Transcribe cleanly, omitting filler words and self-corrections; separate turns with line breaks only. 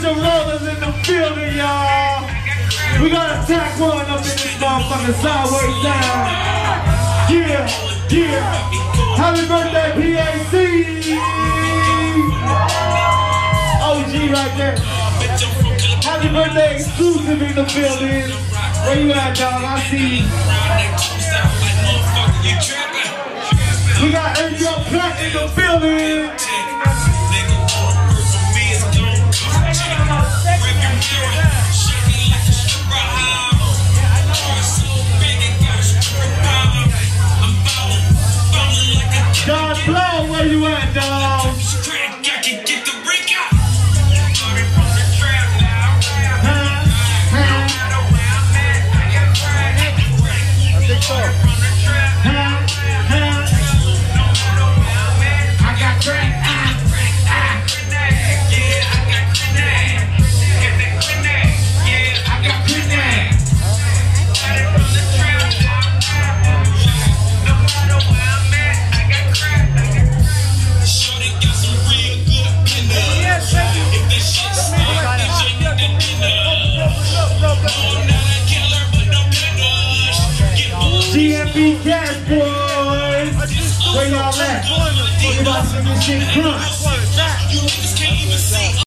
Put your rollers in the building, y'all. We got a tack one up in this motherfucking sideways down. Yeah, yeah. Happy birthday, P.A.C. OG right there. Happy birthday, exclusive in the building. Where you at, dog? I see you. We got Angel Black in the building. John Blow, where you at, dog? P.A.C, boys! Where y'all at? We about to make this shit crunch.